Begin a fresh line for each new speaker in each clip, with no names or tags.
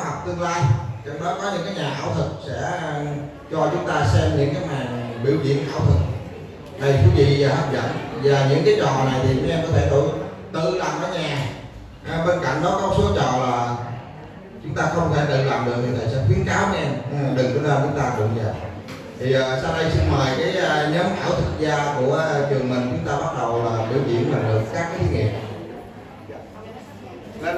học tương lai, trong đó có những cái nhà ảo thực sẽ cho chúng ta xem những cái màn biểu diễn ảo thực đầy thú vị và hấp dẫn. Và những cái trò này thì các em có thể tự làm ở nhà. Bên cạnh đó có một số trò là chúng ta không thể tự làm được thì thầy sẽ khuyến cáo các em đừng có nên chúng ta đụng vào. Thì sau đây xin mời cái nhóm ảo thực gia của trường mình, chúng ta bắt đầu là biểu diễn là được các cái thí nghiệm. Lên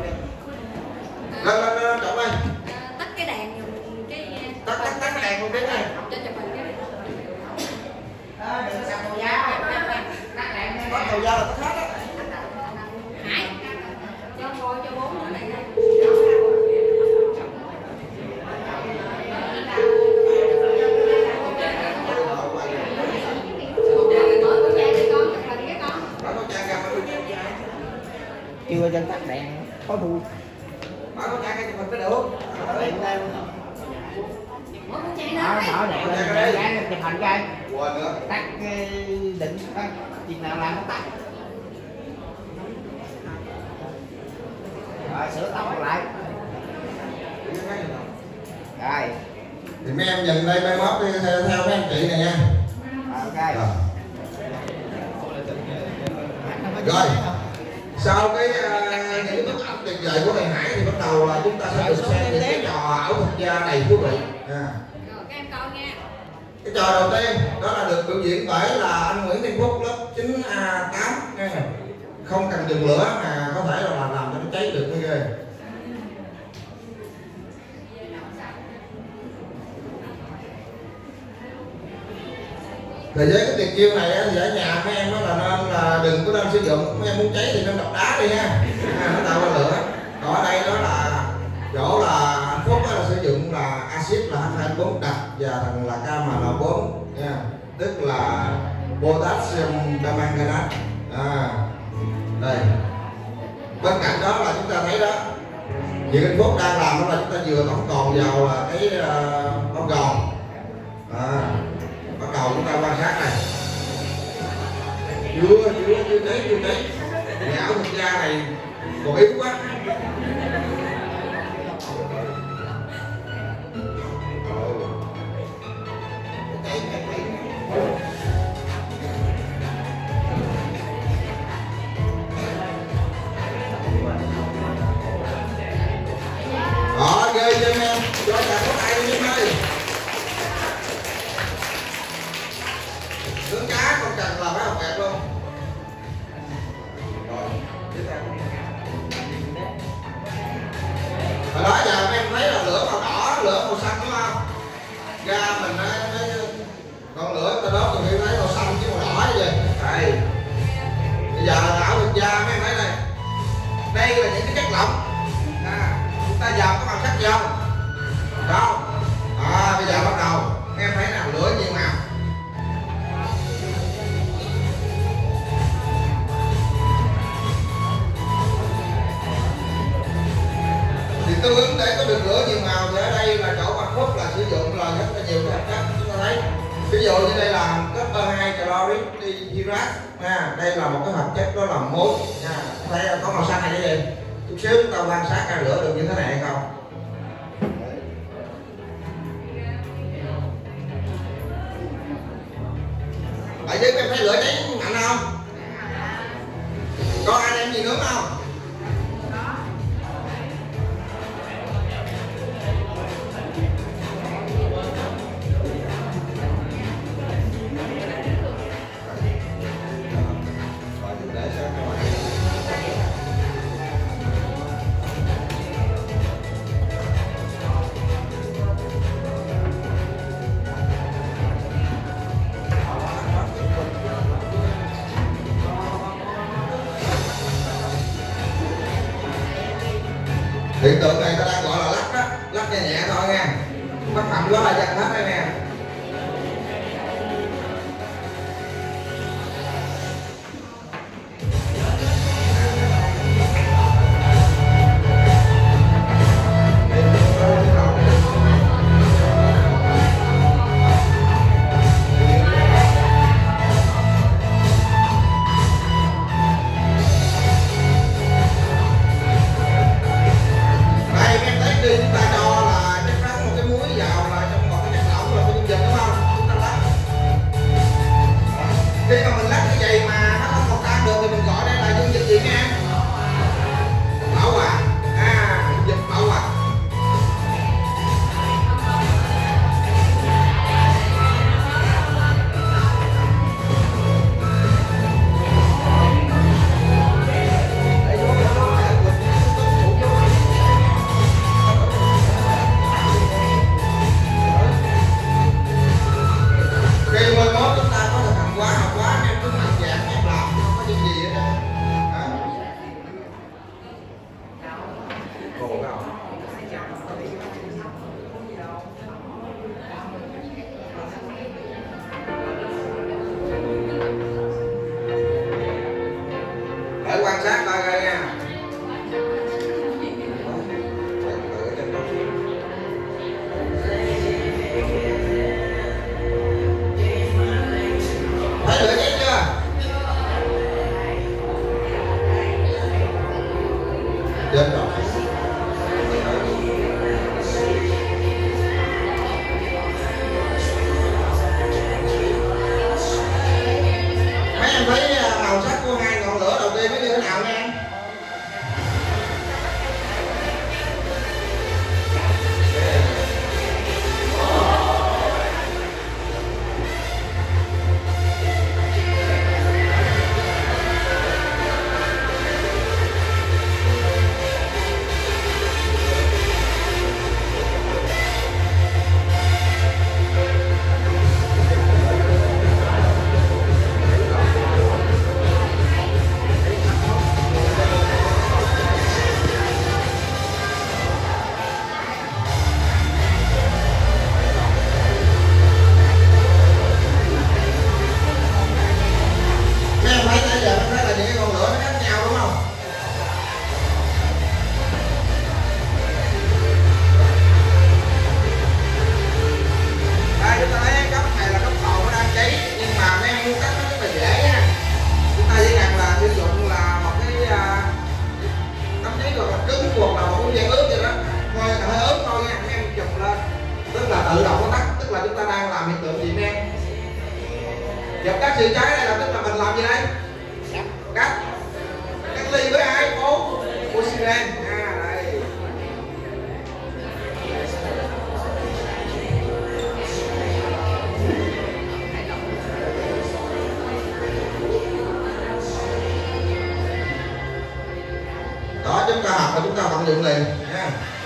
trọng ơi.
Tắt cái đèn dùng cái
Tắt cái đèn luôn đấy này.
cho chụp hình cái.
Đừng sạc đầu giá. Tắt đèn đi.
Bắt đầu ra là tắt hết á.
Hải. Cho ngồi cho 4 đứa này.
Chưa chân tắt đèn có thu.
Mở con trai cái chụp hình cái được.
Mở đèn ra chụp hình ra.
Quên nữa.
Tắt định chuyện nào làm nó tắt. Rồi sửa tóc lại. Rồi.
Thì mấy em nhìn đây mai mốt đi theo mấy anh chị này nha.
Ok.
Rồi. Sau cái những bức ảnh tuyệt vời của thầy Hải thì bắt đầu là chúng ta sẽ được xem những cái trò ảo thực gia đầy thú vị.
Rồi các em coi nha.
Cái trò đầu tiên đó là được biểu diễn bởi là anh Nguyễn Thanh Phúc lớp 9A8 nha. Không cần dùng lửa mà có thể là làm cho nó cháy được như ghê. Thì với cái tuyệt chiêu này thì ở nhà mấy em nó là nên là đừng có nên sử dụng, mấy em muốn cháy thì nên đập đá đi ha, nó tạo ra lửa. Còn ở đây đó là chỗ là anh Phúc là sử dụng là axit là H2O4 đặc và thằng là KMNO4 nha, tức là potassium permanganate. Đây bên cạnh đó là chúng ta thấy đó, việc anh Phúc đang làm đó là chúng ta vừa tổng còn vào là cái bông gòn. Bắt đầu chúng ta quan sát này, chưa đấy cái ảo thực gia này còn yếu quá. Đó ghê chưa em, cho cả có tay đi em ơi. Nướng cá không cần là phải học đẹp luôn. Rồi, tiếp theo. Hồi đó giờ em thấy là lửa màu đỏ, lửa màu xanh đúng không? Ga mình nó còn lửa ta đốt thì thấy màu xanh chứ màu đỏ vậy. Đây. Bây giờ là ảo thực gia mấy em thấy đây. Đây là những cái chất lỏng. Chúng ta dập có màu sắc gì không? Đâu? Bây giờ bắt đầu. Em thấy nào lửa nhiều màu. Tương ứng để có được lửa nhiều màu thì ở đây là chỗ Bạch Phúc là sử dụng là rất là nhiều cái hợp chất chúng ta thấy. Ví dụ như đây là copper 2 chlorhydrat nha, đây là một cái hợp chất đó là muối nha, thấy có màu xanh này cái gì. Chút xíu chúng ta quan sát ra lửa được như thế này hay không. Ở dưới em thấy lửa cháy mạnh không? Có anh em gì nướng không? Hiện tượng này ta đang gọi là lắc đó, lắc nhẹ nhẹ thôi nha, bắt mạnh quá là dập hết đây nè. Để quan sát coi coi nha. Thấy lửa cháy chưa? Chết rồi. Mấy em thấy màu sắc của hai ngọn lửa đầu tiên nó như thế nào nha em? Tự động nó tắt, tức là chúng ta đang làm hiện tượng gì nè. Dập tắt sự cháy đây là tức là mình làm gì đây? Cách ly với ai? Oxygen. Đây. Đó, chúng ta học và chúng ta vận dụng liền nha.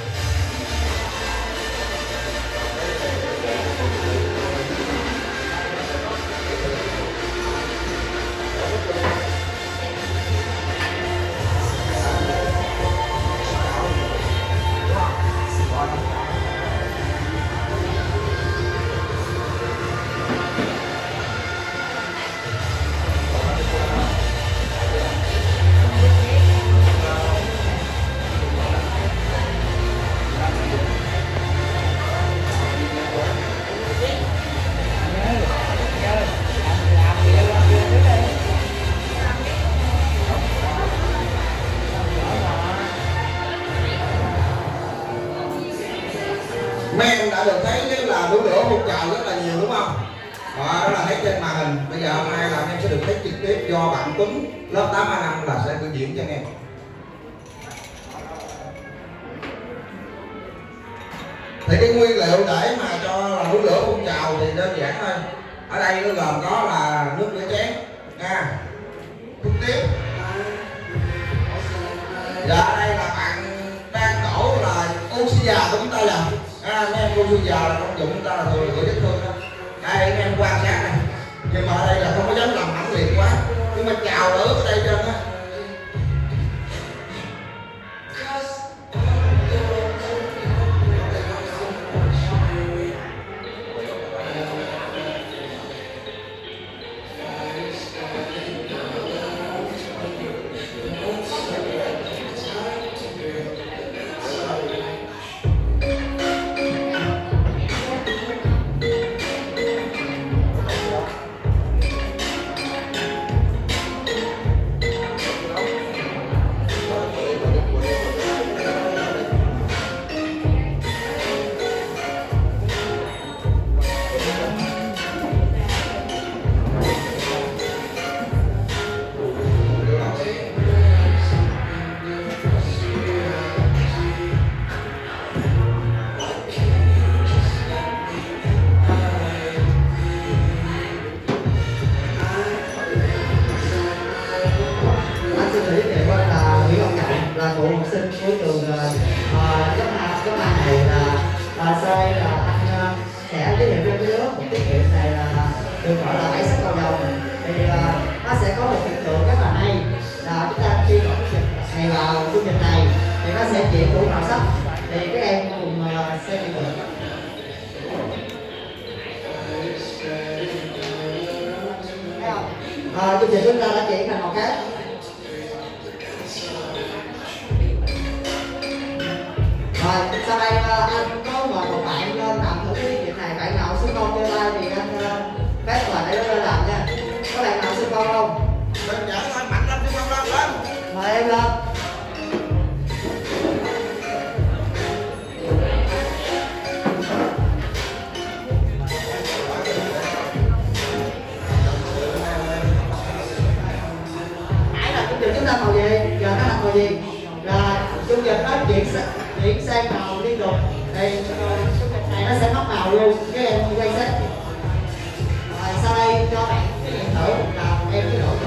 Mấy em đã được thấy cái là núi lửa phun trào rất là nhiều đúng không? Đó là thấy trên màn hình. Bây giờ hôm nay là em sẽ được thấy trực tiếp do bạn Tuấn lớp 8A5 là sẽ biểu diễn cho anh em. Thì cái nguyên liệu để mà cho là núi lửa phun trào thì đơn giản thôi. Ở đây nó gồm có là nước rửa chén nha, thuốc tiếp. Dạ ở đây là bạn đang đổ là oxy già của chúng ta là mấy em oxy già là công dụng chúng ta là thường gửi vết thương đó. Đây anh em quan sát này, nhưng mà ở đây là không có dám làm mãnh liệt quá, nhưng mà trào lửa ở đây trên á.
Của học sinh của trường cấp 2 này là sau đây là anh sẽ giới thiệu cho cái lớp một tiết kiệm này là được gọi là 7 sắc cầu vồng. Thì nó sẽ có một hiện tượng rất là hay là chúng ta khi mà này vào chương trình này thì nó sẽ chuyển đủ màu sắc thì các em cùng xem được. Chương trình chúng ta đã chuyển thành một khác. Rồi, sau đây anh có mời một bạn lên làm thử cái việc này. Bạn nào xung phong giơ tay thì anh phép là để nó lên làm nha. Có bạn nào xung phong không?
Mình dẫn thôi, mạnh lên xung phong lên.
Mời em lên. Nãy là chương trình chúng ta màu gì? Giờ nó là màu gì? Là chương trình nó chuyển sang màu liên tục thì chương trình này nó sẽ mất màu luôn. Các em quan sát. Rồi sau đây cho bạn thử là em cái độ.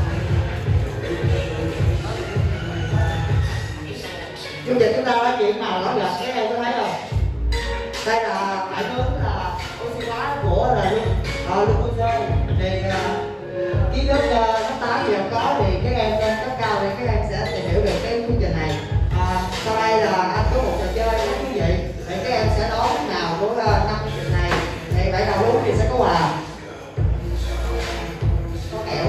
Chương trình chúng ta đã chuyển màu rõ rệt, các em có thấy không? Đây là phản ứng là oxy hóa của là glucose. Thì kiến thức cấp 8 giờ có thì các em lên cấp cao thì các em sẽ tìm hiểu được cái chương trình này. Sau đây là anh có một trò chơi với quý vị thì các em sẽ đoán nào của 5 chương trình này thì bạn nào đúng thì sẽ có quà. Có kẹo.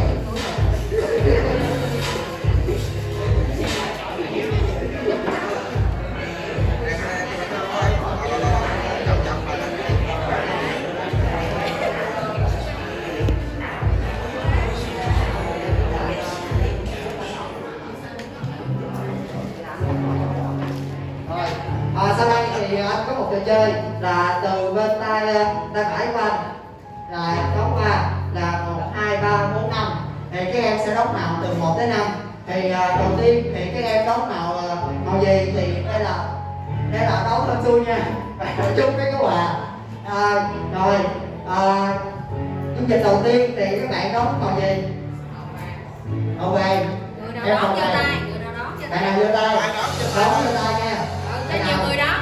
Sau đây thì anh có một trò chơi là từ bên tay phải của anh là đóng qua là 1, 2, 3, 4, 5 thì các em sẽ đóng màu từ 1 tới 5 thì đầu tiên thì các em đóng màu gì thì đây là đóng lên xuôi nha, bạn nói chung cái quà. Rồi chương trình đầu tiên thì các bạn đóng màu gì? Màu vàng.
Người nào đón giơ tay, người nào đón giơ tay.
Bạn nào giơ tay? Đón giơ tay nha.
Cho nhiều người đó.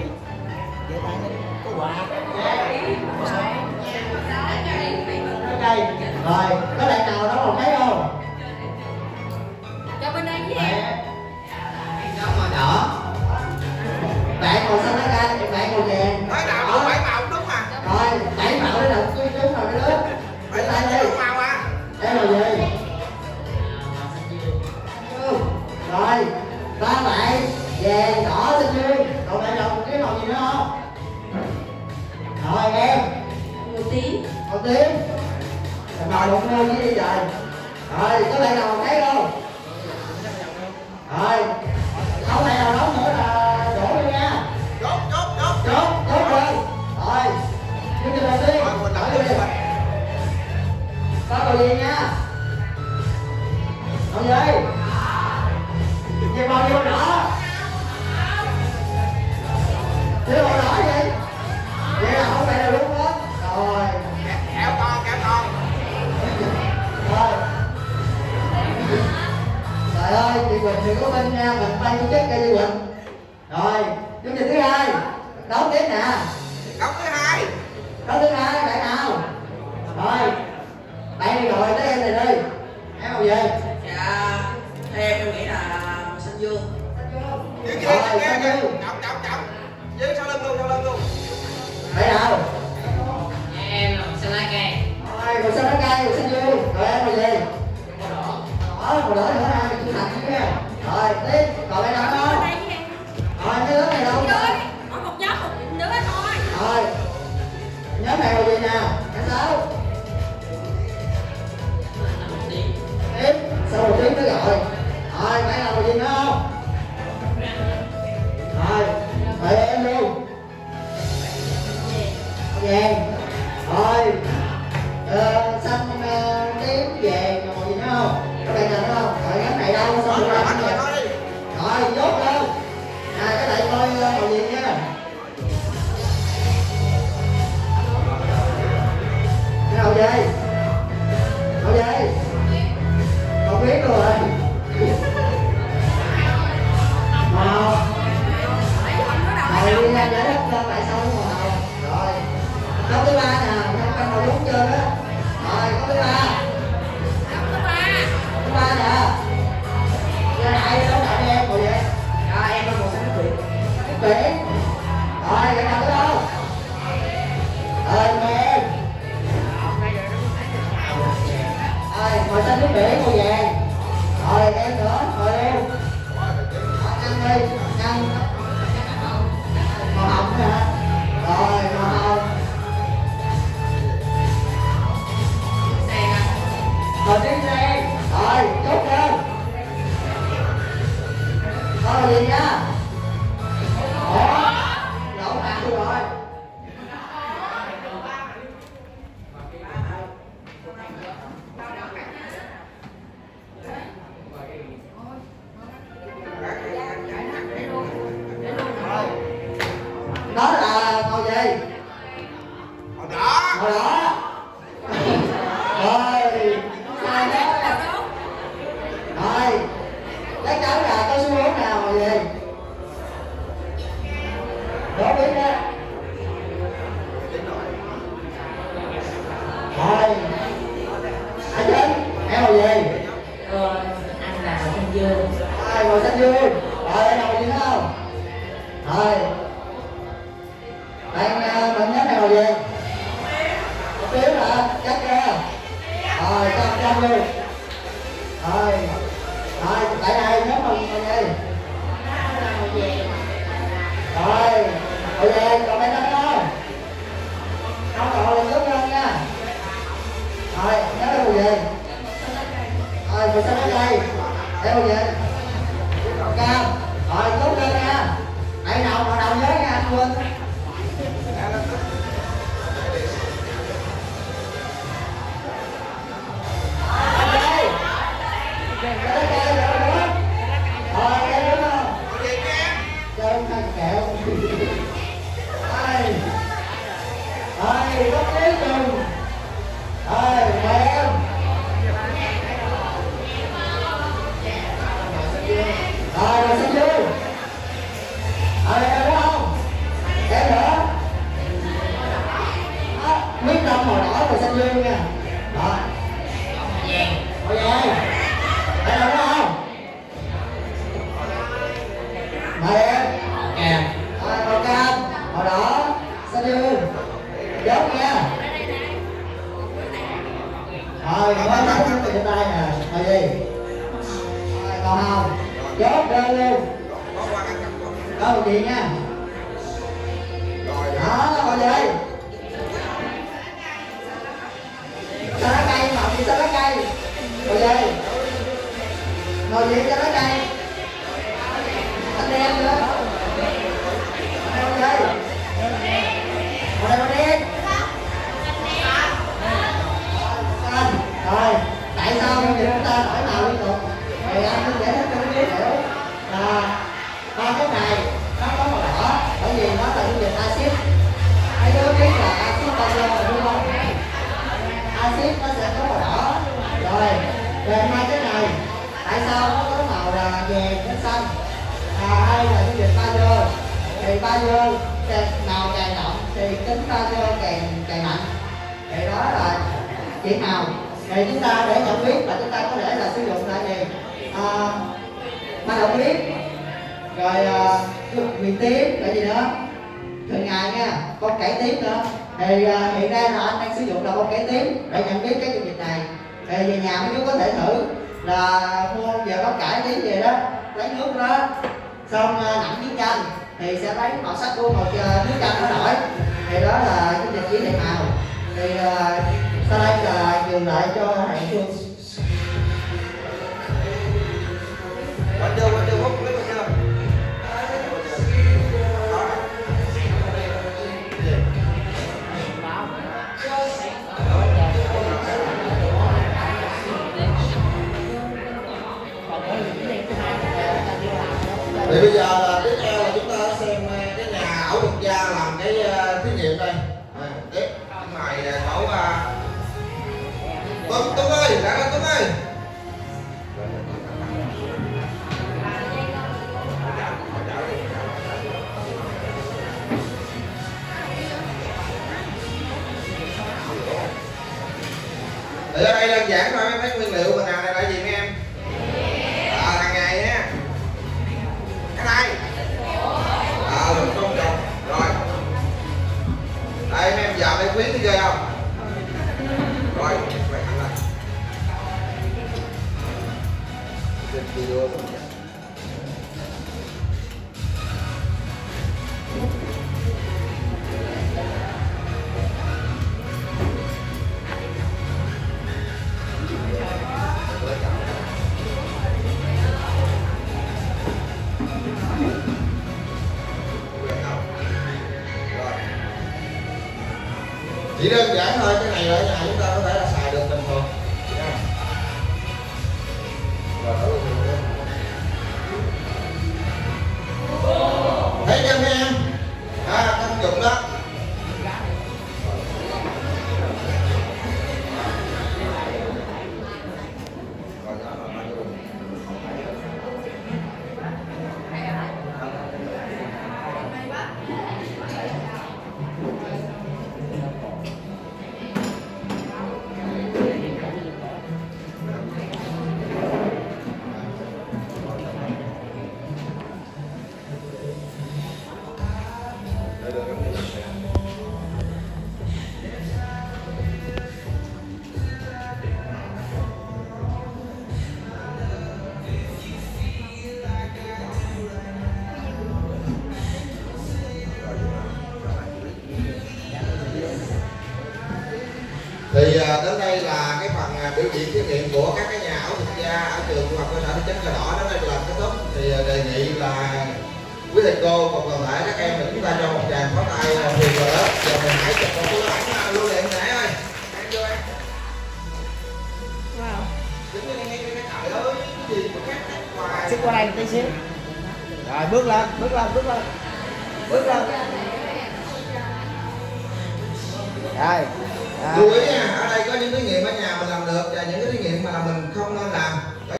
Rồi, có bạn nào đó một thấy không?
Cho bên đây với em.
Đó màu đỏ. Bạn màu xanh lá cây, bạn màu vàng.
Nói nào cũng 7 màu đúng mà.
Rồi, 7 màu đấy là đúng rồi cái đứa. Giơ tay đi.
Màu à.
Em màu gì? Rồi, 3 bạn vàng, đỏ, xanh dương. Còn bạn nào cái màu gì nữa không? Rồi em.
Màu tím.
Màu tím. Màu đụng luôn với đi trời. Rồi, có bạn nào thấy không? Rồi, không bạn nào đó nữa là đổ đi nha.
Chốt
Chốt rồi. Rồi, chương trình đầu tiên.
Rồi mình
Đổi
đổi
đi.
đi.
Có màu gì nha? Màu gì? Gì màu gì màu đỏ? Chứ màu đỏ gì? Vậy là không phải là đúng hết. Rồi.
Kéo con.
Rồi. Trời ơi, chị Quỳnh thì có bên nha, mình ban tổ chức cho chị Quỳnh. Rồi, chương trình thứ hai. Đấu tiếp nè.
Đấu thứ hai.
Đấu thứ hai, bạn nào? Rồi. Bạn đi rồi, tới em này đi. Em màu gì?
Dạ, theo em nghĩ là màu xanh dương.
Rồi, xanh dương.
Chậm. Dưới sau lưng luôn.
Bạn nào?
Dạ, em là màu xanh lá cây.
Rồi, màu xanh lá cây, màu xanh dương. Rồi em màu gì?
Màu đỏ.
Màu đỏ nữa ha, mình thành chứ nha. Rồi, tiếp. Còn bạn nào
Bên
không?
đây với em.
Rồi, cái lớp này đâu?
Chơi. Mỗi một nhóm một đứa thôi.
Rồi. Nhóm này màu gì nè? Cái sáu.
Là màu tím.
Tiếp. Sau một tiếng nữa rồi. Rồi, bạn nào màu gì nữa không? Rồi, mời em luôn. Vàng. Rồi. Xanh, tím, vàng, màu gì nữa không? Các bạn nào nữa không? Rồi, nhóm này đâu? Xong rồi anh rồi. Rồi, dốt lên. Các bạn coi màu gì nha. Cái màu gì? Màu gì? Không biết luôn rồi. Màu. Màu đi ra giải thích cho tại sao cái màu hồng. Rồi. Câu thứ ba nè, không màu đúng chưa đó. Rồi, câu thứ ba. Thứ ba nè. Ra lại đấu đại em màu gì?
Dạ, em là màu xanh nước biển.
Tùy biển. Rồi cái nào nữa không? Rồi mời em. Rồi mời xanh nước biển màu vàng. Rồi em nữa mời em. Ăn đi ăn màu hồng nữa hả? Rồi màu hồng. Rồi tiếp đen. Rồi chốt lên. Thôi gì nha. Ủa lỗ mặt tôi rồi. Đó là màu gì?
Màu đỏ.
Màu đỏ. Rồi sai đó. Rồi chắc chắn là có số 4 nào màu gì? Đổ biết đó. Rồi anh Chính em màu gì?
Anh là xanh dương.
Rồi màu xanh dương. Rồi em màu gì nữa không? Rồi bạn nhớ này màu gì? Một phiếu hả? Chắc chưa? Rồi trăm luôn. Rồi tại này nhớ màu gì?
Màu vàng.
Rồi màu vàng còn mấy năm không? Không còn lên tốt lên nha. Rồi nhớ màu gì? Rồi màu xanh lá cây. Em màu gì? Màu cam. Rồi tốt lên nha. Hãy nào nhớ nha anh quên. Rồi, mới lấy cái trên tay nè, màu gì? Rồi, còn không? Chốt đơn luôn. Có màu gì nha? Đó, màu gì? Xanh lá cây, màu gì xanh lá cây? Màu gì? Màu gì xanh lá cây? Xanh đen nữa. Màu gì? Màu này màu đen. Rồi, tại sao chúng ta đổi màu liên tục? Thì anh sẽ giải thích cho các biết hiểu là ba cái này nó có màu đỏ bởi vì nó là dung dịch axit. Mấy đứa biết là axit bao nhiêu rồi đúng không? Axit nó sẽ có màu đỏ. Rồi, về hai cái này tại sao nó có màu là vàng với xanh? Hay là dung dịch bazơ. Thì bazơ màu càng đậm thì tính bazơ càng mạnh. Thì đó là chỉ màu. Thì chúng ta để nhận biết là chúng ta có thể là sử dụng là gì? Ba đậu biết. Rồi huyền tím là gì nữa? Thường ngày nha, bông cải tím nữa. Thì hiện nay là anh đang sử dụng là bông cải tím để nhận biết cái dung dịch này. Thì về nhà mấy chú có thể thử là mua về bông cải tím về đó, lấy nước đó, xong nặn miếng chanh thì sẽ lấy màu sắc của màu nước chanh nó đổi. Thì đó là dung dịch chỉ thị màu. Thì sau đây là dừng lại cho Hạnh Xuân.
Quên chưa hút lấy chưa? Thì bây giờ là tiếp theo là chúng ta xem cái nhà ảo thuật gia làm cái thí nghiệm đây. Tiếp mày cậu Tuấn ơi, ra đây Tuấn ơi. Chỉ đơn giản thôi, cái này ở nhà chúng ta có thể là xài được bình thường nha. Thấy chưa mấy em? Công dụng đó. Thì đến đây là cái phần biểu diễn thí nghiệm của các cái nhà ảo thuật gia ở trường Trung học cơ sở thị trấn Cờ Đỏ đến đây là kết thúc. Thì đề nghị là quý thầy cô cùng toàn thể các em chúng ta cho một tràng pháo tay thiệt vào lớp. Giờ mình hãy chụp một cái ảnh lưu niệm nãy ơi. Em vô em.
Wow.
Đứng lên ngay cái trời ơi, cái gì mà khác hoài.
Xích qua đây một tí xíu. Rồi bước lên, bước lên, bước lên. Bước lên. Rồi.
Lưu ý nha,